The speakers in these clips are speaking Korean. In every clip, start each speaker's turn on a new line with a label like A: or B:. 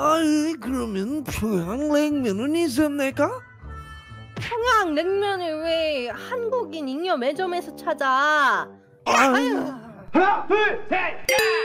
A: 아이, 그러면 평양냉면은 있습니까?
B: 평양 냉면을 왜 한국인 잉여 매점에서 찾아? 아유.
C: 하나, 둘, 셋,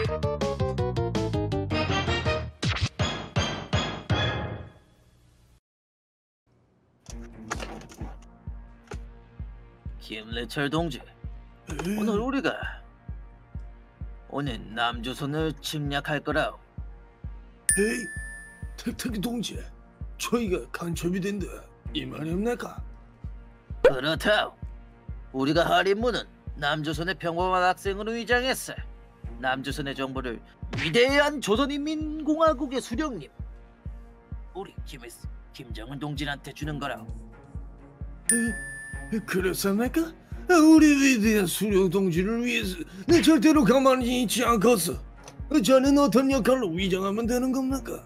D: 김래철 동지, 오늘 남조선을 침략할 거라.
A: 에이, 택택이 동지, 저희가 간첩이 된다 이 말입니까?
D: 그렇다. 우리가 할인무는 남조선의 평범한 학생으로 위장했어. 남조선의 정보를 위대한 조선인민공화국의 수령님, 우리 김정은 동지한테 주는 거라.
A: 그렇습니까? 우리 위대한 수령 동지를 위해서 내 절대로 가만히 있지 않겠어. 저는 어떤 역할로 위장하면 되는 겁니까?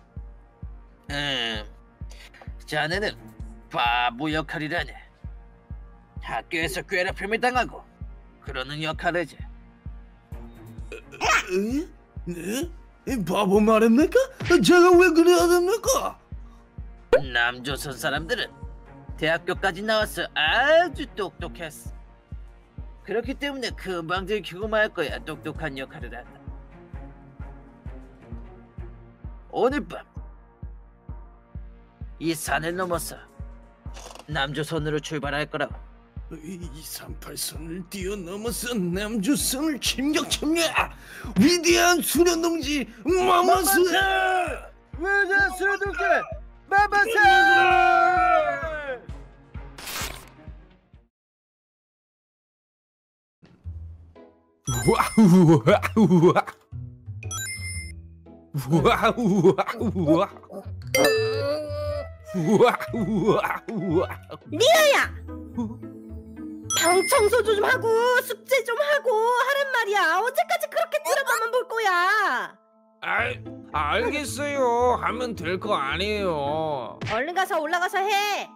D: 자네는 바보 역할이라네. 학교에서 괴롭힘을 당하고 그러는 역할이지.
A: 네? 바보 말입니까? 제가 왜 그래야 됩니까?
D: 남조선 사람들은 대학교까지 나와서 아주 똑똑했어. 그렇기 때문에 금방 들키고 말 거야. 똑똑한 역할을 한다. 오늘 밤 이 산을 넘어서 남조선으로 출발할 거라고.
A: 238선을 뛰어넘어서 남조선을 침략! 위대한 수련 동지 마마스!
D: 위대한 수련 동지 마마스!
B: 리아야! 방 청소 좀 하고 숙제 좀 하고 하란 말이야. 언제까지 그렇게 드라마만 볼 거야?
A: 알겠어요. 하면 될 거 아니에요.
B: 얼른 가서 올라가서 해.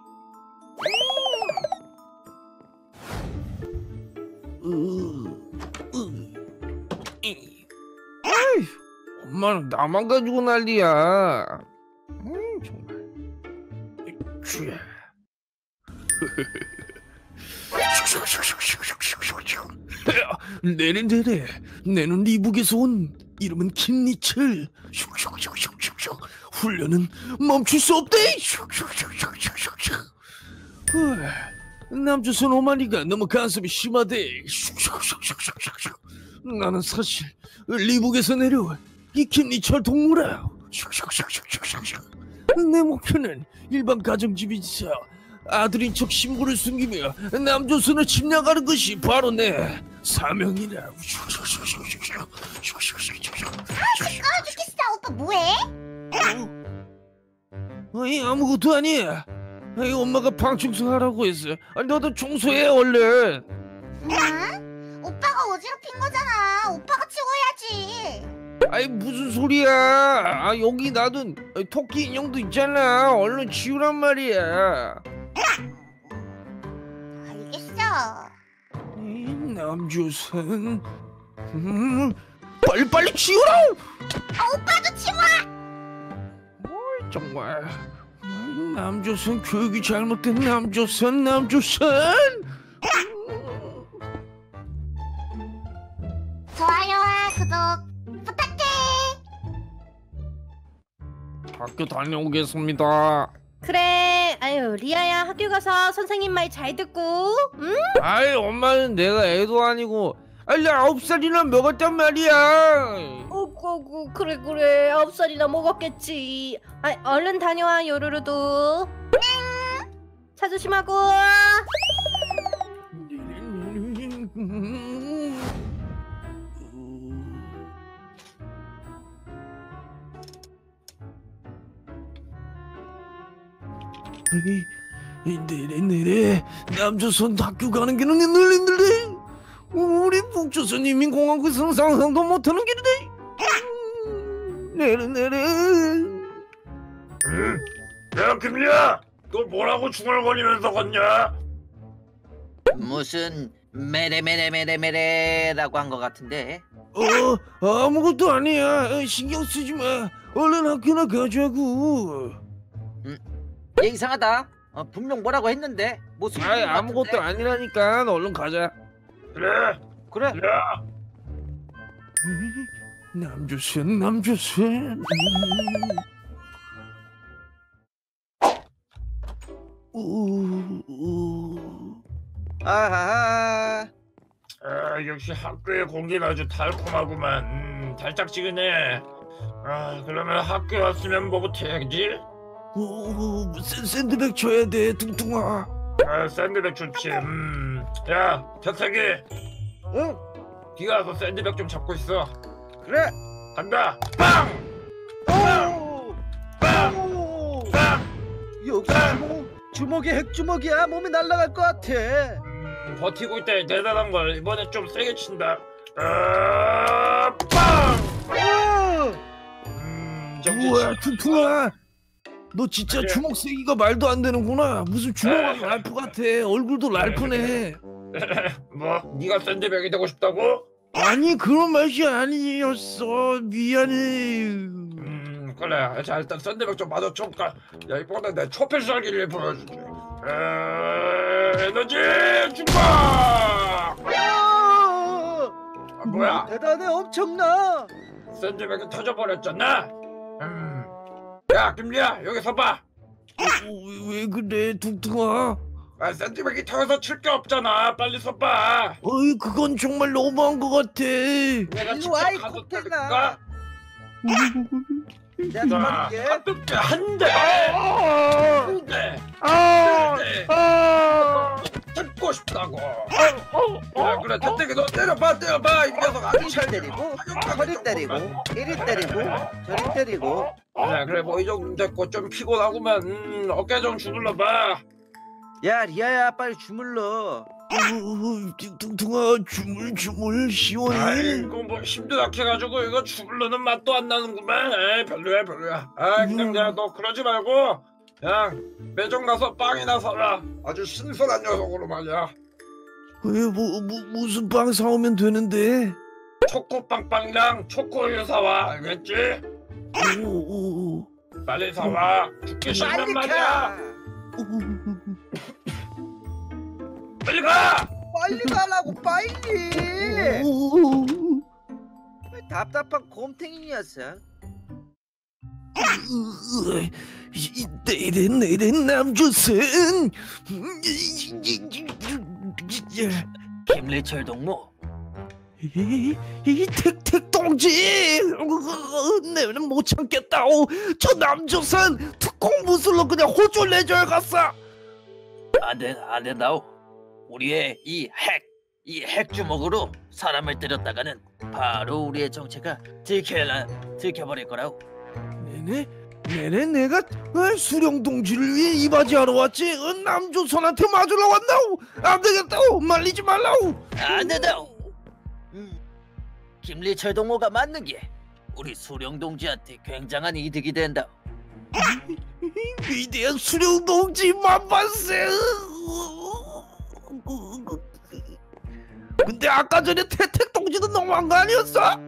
A: 엄마는 나만 가지고 난리야. 정말. 쥐야. 내는 리북에서 온 이름은 김리철. 훈련은 멈출 수 없대. 남조선 오마니가 너무 간섭이 심하대. 나는 사실 리북에서 내려온 이 김리철 동무라. 내 목표는 일반 가정집에서 아들인 척 신부를 숨기며 남조선을 침략하는 것이 바로 내 사명이라.
E: 시끄러워 죽겠어. 오빠 뭐해?
A: 아무것도 아니야. 엄마가 방 청소하라고 했어. 너도 청소해 얼른.
E: 오빠가 어지럽힌 거잖아. 오빠가 치워야지.
A: 무슨 소리야. 여기 놔둔 토끼 인형도 있잖아. 얼른 치우란 말이야.
E: 알겠어.
A: 남조선. 빨리 치우라.
E: 오빠도 치워.
A: 정말 남조선 교육이 잘못된 남조선.
E: 좋아요와 구독 부탁해.
A: 학교 다녀오겠습니다.
B: 그래. 아유, 리아야, 학교 가서 선생님 말 잘 듣고. 응?
A: 엄마는 내가 애도 아니고 나 9살이나 먹었단 말이야.
B: 어구, 그래 9살이나 먹었겠지. 얼른 다녀와. 요루루도. 차 조심하고.
A: 내래 남조선 학교 가는 길은 늘린들래. 우리 북조선 인민공화국에서는 상상도 못하는 길이네. 내래.
C: 야 김리야, 너 뭐라고 중얼거리면서 걷냐?
D: 무슨 메레라고 한 것 같은데.
A: 아무것도 아니야. 신경 쓰지 마. 얼른 학교나 가자고.
D: 얘 이상하다. 분명 뭐라고 했는데 뭐 숨기는
A: 아이
D: 것
A: 아무것도
D: 같은데?
A: 아니라니까. 얼른 가자.
C: 그래.
D: 그래.
C: 야,
A: 남조선.
D: 아하.
C: 역시 학교의 공기는 아주 달콤하구만. 달짝지근해. 그러면 학교에 왔으면 뭐부터 해야지?
A: 샌드백 쳐야 돼, 뚱뚱아.
C: 샌드백 좋지. 야, 태택이.
D: 응.
C: 네가 가서 샌드백 좀 잡고 있어.
D: 그래.
C: 간다. 빵!
D: 오.
C: 빵!
D: 오.
C: 빵!
D: 역시 주먹이 핵주먹이야. 몸이 날아갈 것 같아.
C: 버티고 있다. 대단한 걸. 이번에 좀 세게 친다. 빵! 정신
A: 우와,
C: 차려.
A: 뚱뚱아. 너 진짜
C: 그래.
A: 주먹 세기가 말도 안 되는구나. 무슨 주먹은 랄프 같아. 얼굴도 랄프네.
C: 뭐? 네가 샌드백이 되고 싶다고?
A: 아니 그런 맛이 아니었어. 미안해.
C: 그래. 자, 일단 샌드백 좀 맞아 쳐볼까? 야, 이번에 내 초필살기를 보여주지. 에너지 중박! 뭐야?
D: 대단해. 엄청나.
C: 샌드백이 터져버렸잖아. 야, 김리야, 여기 서봐.
A: 왜 그래, 뚱뚱아?
C: 샌드백이 터져서 칠 게 없잖아. 빨리 서봐.
A: 어이, 그건 정말 너무한 것 같아.
C: 내가
D: 일로
C: 직접
D: 와, 이
C: 가서
D: 코끼리나.
C: 때릴까?
D: 내가 도와줄게.
C: 한 대. 한 대. 듣고 싶다고. 야, 그래, 태택이 너 때려봐, 이 녀석.
D: 이철 때리고, 허리 때리고, 이리 때리고, 저리 때리고.
C: 그래, 뭐 이 정도 됐고 좀 피곤하구만. 어깨 좀 주물러봐.
D: 야, 리아야, 빨리 주물러.
A: 뚱뚱아, 주물 시원해.
C: 아이고, 뭐 힘도 약해가지고 이거 주물러는 맛도 안 나는구만. 에이, 별로야. 그냥 야, 너 그러지 말고 그냥 매점 가서 빵이나 사라. 아주 신선한 녀석으로 말이야.
A: 왜 무슨 빵 사오면 되는데?
C: 초코빵빵이랑 초코우유 사와. 알겠지?
A: 오.
C: 빨리 사와. 죽기 싫으면
D: 빨리
C: 말이야.
D: 가.
C: 빨리 가.
D: 빨리 가라고, 빨리. 답답한 곰탱이 녀석.
A: 내린 남조선.
D: 김리철 동무.
A: 이 택동지. 내는 못 참겠다. 저 남조선 특공 무술로 그냥 호줄 내줘야 갔어.
D: 안 된다오. 우리의 이 핵 주먹으로 사람을 때렸다가는 바로 우리의 정체가 들켜버릴 거라고.
A: 내내 내가 수령 동지를 위해 이바지하러 왔지. 남조선한테 맞으러 왔나오. 안 되겠다오. 말리지 말라오.
D: 안 된다오. 김리철 동무가 맞는 게 우리 수령 동지한테 굉장한 이득이 된다.
A: 위대한 수령 동지 만반세. 근데 아까 전에 태택 동지도 너무한 거 아니었어?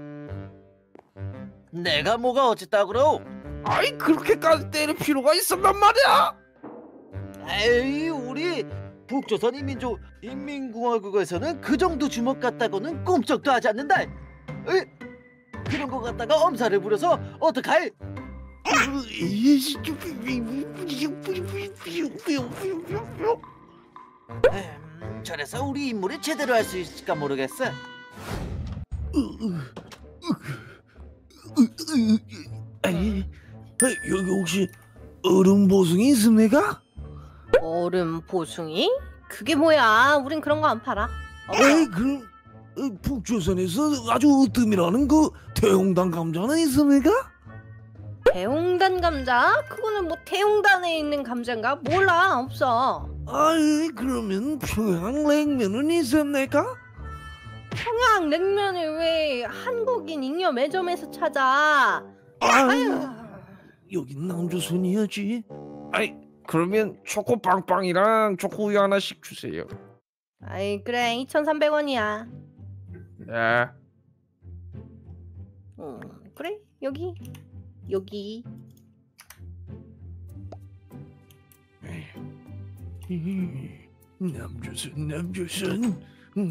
D: 내가 뭐가 어쨌다 그러?
A: 아이 그렇게까지 때릴 필요가 있었단 말이야.
D: 에이, 우리 북조선 인민공화국에서는 그 정도 주먹 같다고는 꼼짝도 하지 않는다. 에이, 그런 거 갖다가 엄살을 부려서 어떡할? 저래서 우리 임무를 제대로 할 수 있을까 모르겠어.
A: 여기 혹시 얼음 보숭이 있습니까?
B: 얼음 보숭이? 그게 뭐야? 우린 그런 거 안 팔아.
A: 에이 그럼 북조선에서 아주 으뜸이라는 그 대홍당 감자는 있습니까?
B: 대홍단 감자? 그거는 뭐 대홍단에 있는 감자인가? 몰라, 없어.
A: 아이 그러면 평양 냉면은 있습니까?
B: 평양 냉면을 왜 한국인 잉여 매점에서 찾아? 아유.
A: 여긴 남조선이었지. 아이 그러면 초코빵빵이랑 초코우유 하나씩 주세요.
B: 아이 그래, 2,300원이야.
A: 네.
B: 그래, 여기 여기.
A: 남조선.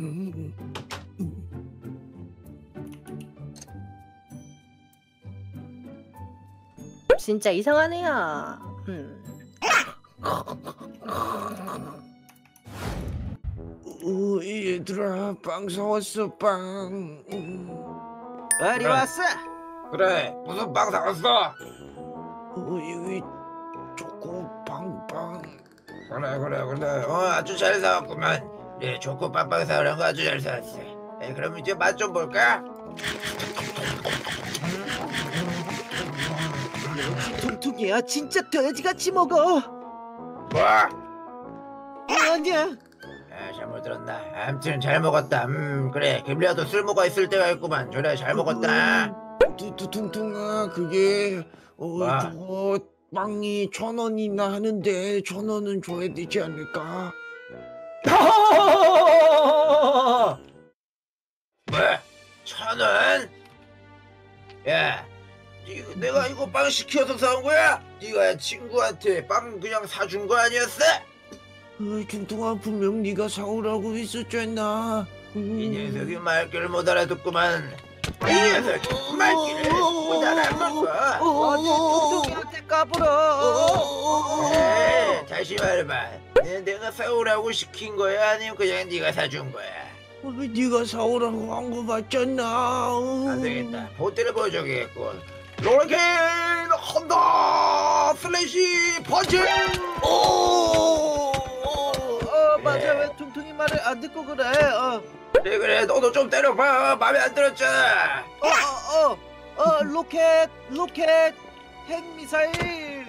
B: 진짜 이상한 애야.
A: 얘들아, 빵 사왔어, 빵.
D: 어디 왔어?
C: 그래 무슨 빵 사왔어?
A: 여기 초코 빵빵.
C: 그래 아주 잘 사왔구만. 네 초코 빵빵 사오는 거 아주 잘 사왔어. 그럼 이제 맛 좀 볼까?
D: 퉁퉁이야 진짜 돼지같이 먹어.
C: 뭐?
D: 아니야.
C: 잘못 들었나? 아무튼 잘 먹었다. 그래 김리아도 쓸모가 있을 때가 있구만. 그래 잘 먹었다.
A: 퉁퉁아, 그게
C: 뭐?
A: 저거 빵이 1,000원이나 하는데 1,000원은 줘야 되지 않을까?
C: 뭐? 1,000원? 야 내가 이거 빵 시켜서 사온 거야? 네가 친구한테 빵 그냥 사준 거 아니었어?
A: 퉁퉁아, 분명 네가 사오라고 했었잖아.
C: 이 녀석이 말귀를 못 알아듣구만. 이 녀석이 말귀를 못 알아먹어.
D: 어디 퉁퉁이한테 까불어.
C: 다시 말해봐. 내가 사오라고 시킨 거야? 아니면 그냥 네가 사준 거야?
A: 네가 사오라고 한 거 맞잖아.
C: 안 되겠다. 보태를 보여줘야겠군. 롤케인 헌다 슬래시 펀치.
D: 맞아. 왜 퉁퉁이 말을 안 듣고 그래?
C: 그래 너도 좀 때려봐. 마음에 안 들었잖아.
D: 로켓 핵미사일.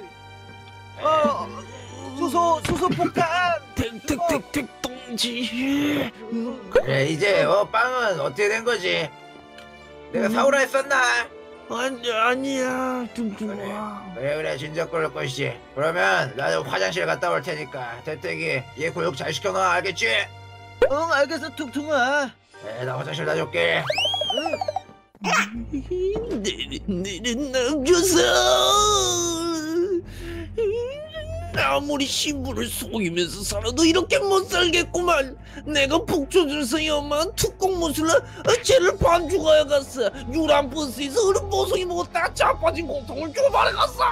D: 수소 폭탄.
A: 택 동지.
C: 그래 이제 빵은 어떻게 된 거지? 내가 사오라 했었나?
A: 아니야, 퉁퉁아.
C: 그래 진작 그럴 것이지. 그러면 나도 화장실 갔다 올 테니까 대택이 얘 교육 잘 시켜놔. 알겠지?
D: 응 알겠어 퉁퉁아.
C: 나 화장실 다녀올게.
A: 내는 남겨서 아무리 신부를 속이면서 살아도 이렇게 못 살겠구만. 내가 북조선의 엄마한 특공무술로 쟤를 반죽하여 갔어. 유람 버스에서 어른 보송이 먹었다 자빠진 고통을 주고 말해갔어.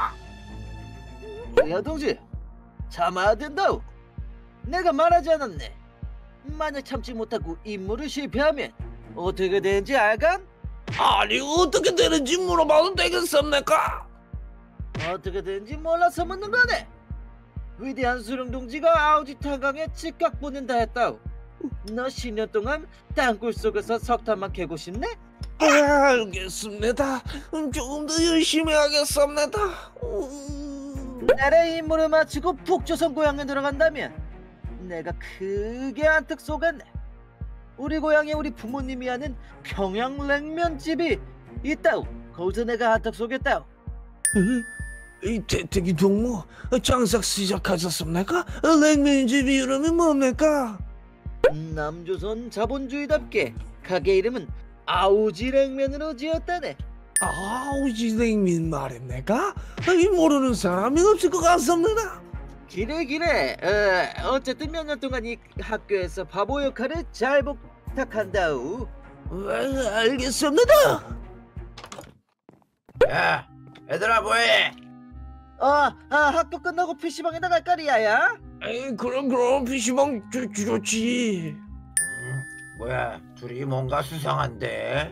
D: 야 동지 참아야 된다고. 내가 말하지 않았네. 만약 참지 못하고 임무를 실패하면 어떻게 되는지 알간?
A: 아니, 어떻게 되는지 물어봐도 되겠습니까?
D: 어떻게 되는지 몰라서 묻는 거네. 위대한 수령 동지가 아우지 탄광에 즉각 보낸다 했다고. 너 10년 동안 땅굴 속에서 석탄만 캐고 싶네?
A: 알겠습니다. 조금 더 열심히 하겠습니다.
D: 나라의 임무를 마치고 북조선 고향에 들어간다면 내가 크게 한턱 쏘겠네. 우리 고향에 우리 부모님이 하는 평양냉면집이 있다고. 거기서 내가 한턱 쏘겠다고.
A: 이 대택이 동무 장사 시작하셨습니까? 냉면집 이름이 뭡니까?
D: 남조선 자본주의답게 가게 이름은 아우지 냉면으로 지었다네.
A: 아우지 냉면 말입니까? 이 모르는 사람이 없을 것 같습니다.
D: 기래. 어쨌든 몇 년 동안 이 학교에서 바보 역할을 잘 부탁한다우.
A: 알겠습니다.
C: 야 얘들아 뭐해?
D: 학교 끝나고 PC방에 나갈 거리야야.
A: 그럼 PC방 좋지.
C: 뭐야 둘이 뭔가 수상한데.